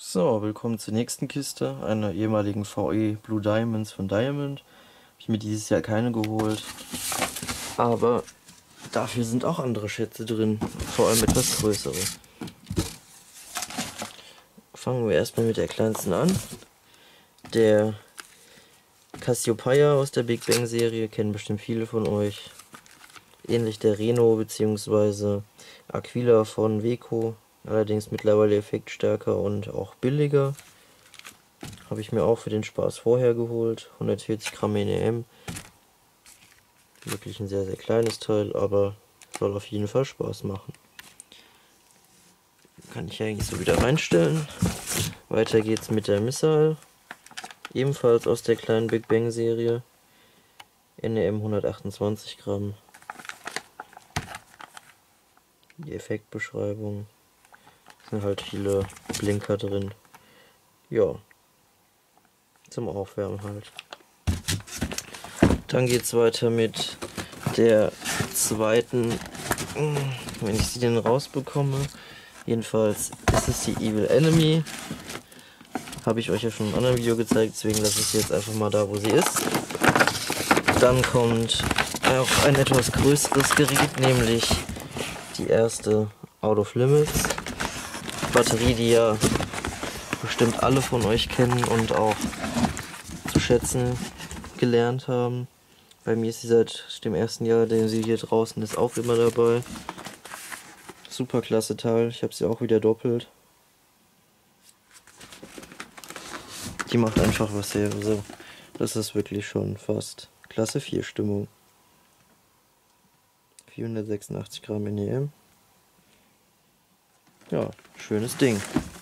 So, willkommen zur nächsten Kiste, einer ehemaligen VE Blue Diamonds von Diamond. Habe ich mir dieses Jahr keine geholt, aber dafür sind auch andere Schätze drin, vor allem etwas größere. Fangen wir erstmal mit der kleinsten an. Der Cassiopeia aus der Big Bang Serie, kennen bestimmt viele von euch. Ähnlich der Reno bzw. Aquila von Weco, allerdings mittlerweile effektstärker und auch billiger. Habe ich mir auch für den Spaß vorher geholt. 140 Gramm NEM. Wirklich ein sehr, sehr kleines Teil, aber soll auf jeden Fall Spaß machen. Kann ich eigentlich so wieder reinstellen. Weiter geht's mit der Missile. Ebenfalls aus der kleinen Big Bang Serie. NEM 128 Gramm. Die Effektbeschreibung. Sind halt viele Blinker drin. Ja. Zum Aufwärmen halt. Dann geht es weiter mit der zweiten, wenn ich sie denn rausbekomme. Jedenfalls ist es die Evil Enemy. Habe ich euch ja schon in einem anderen Video gezeigt, deswegen lasse ich sie jetzt einfach mal da, wo sie ist. Dann kommt auch ein etwas größeres Gerät, nämlich die erste Out of Limits Batterie, die ja bestimmt alle von euch kennen und auch zu schätzen gelernt haben. Bei mir ist sie seit dem ersten Jahr, den sie hier draußen ist, auch immer dabei. Super klasse Teil, ich habe sie auch wieder doppelt. Die macht einfach was her, also das ist wirklich schon fast Klasse 4 Stimmung. 486 Gramm NEM. Ja, schönes Ding.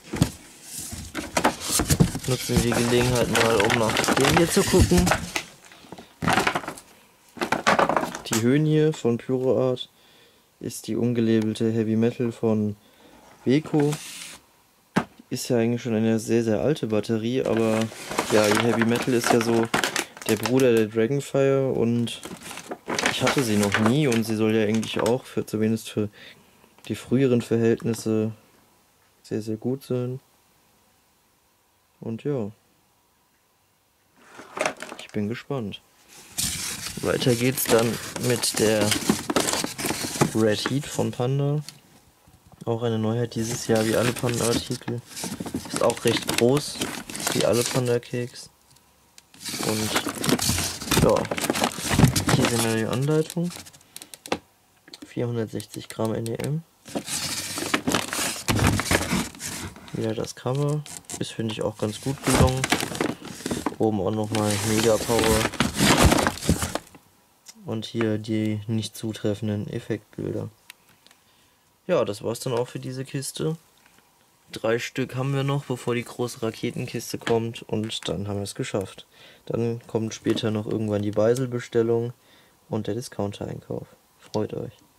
Nutzen wir die Gelegenheit mal, um nach dem hier zu gucken. Die Hönie von Pyroart ist die ungelabelte Heavy Metal von Weco. Ist ja eigentlich schon eine sehr, sehr alte Batterie, aber ja, die Heavy Metal ist ja so der Bruder der Dragonfire und ich hatte sie noch nie und sie soll ja eigentlich auch, zumindest für die früheren Verhältnisse, sehr, sehr gut sein. Und ja, ich bin gespannt. Weiter geht's dann mit der Red Heat von Panda. Auch eine Neuheit dieses Jahr, wie alle Panda-Artikel. Ist auch recht groß, wie alle Panda-Cakes. Und ja, hier sind wir die Anleitung. 460 Gramm NEM. Wieder das Cover. Ist, finde ich, auch ganz gut gelungen. Oben auch nochmal Mega Power. Und hier die nicht zutreffenden Effektbilder. Ja, das war's dann auch für diese Kiste. 3 Stück haben wir noch, bevor die große Raketenkiste kommt. Und dann haben wir es geschafft. Dann kommt später noch irgendwann die Beisel-Bestellung und der Discounter-Einkauf. Freut euch.